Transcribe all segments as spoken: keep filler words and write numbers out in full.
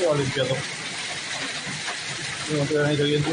lleva limpiando. No te van a ir saliendo.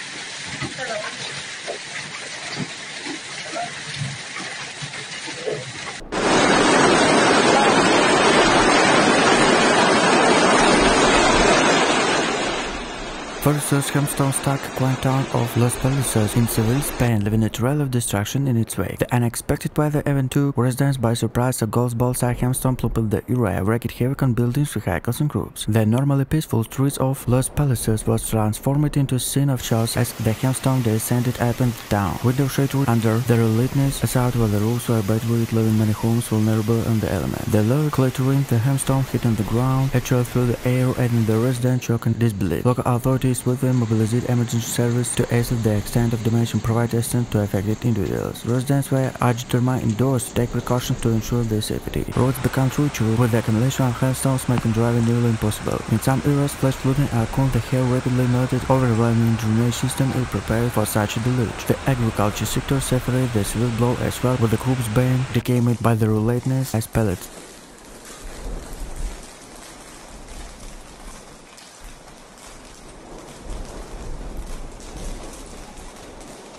Ferocious hailstone struck quaint town of Los Palacios in Seville, Spain, leaving a trail of destruction in its wake. The unexpected weather event took residents by surprise. A golf ball-sized hailstorm plummeted the area, wreaking havoc on buildings, vehicles, and groups. The normally peaceful streets of Los Palacios was transformed into a scene of chaos as the hailstorm descended upon the town. Windows shattered under the relentless assault, while the roofs were battered, leaving many homes vulnerable on the element. The loud clattering the hailstorm hitting the ground echoed through the air, adding the resident shock and disbelief. Local authorities with the mobilized emergency service to assess the extent of damage and provide assistance to affected individuals. Residents were urged to remain indoors to take precautions to ensure their safety. Roads became treacherous, with the accumulation of hailstones making driving nearly impossible. In some areas, flash flooding occurred. The hail rapidly melted, overwhelming drainage system ill prepared for such a deluge. The agriculture sector suffered the severe blow as well, with the crops being decayed by the relentless as pellets.